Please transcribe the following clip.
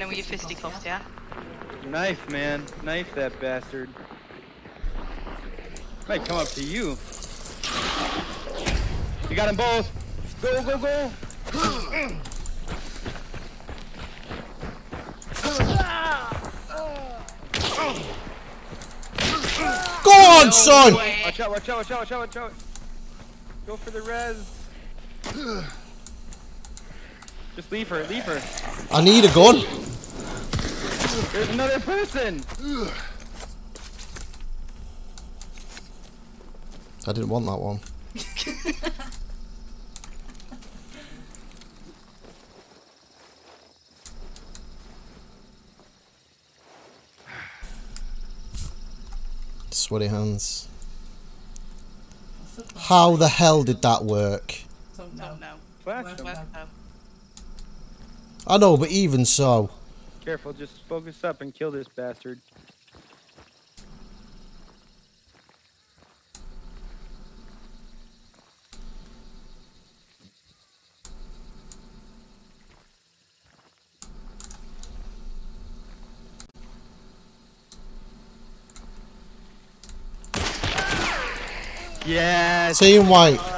in with your fisticuffs, yeah? Knife, man. Knife that bastard. Might come up to you. You got them both. Go, go, go. Go on, son! Watch out, watch out, watch out, watch out, watch out. Go for the res. Just leave her, leave her. I need a gun. There's another person. I didn't want that one. Sweaty hands. How the hell did that work? Don't know. Flash them. I know, but even so. Careful, just focus up and kill this bastard. Yes. Team white.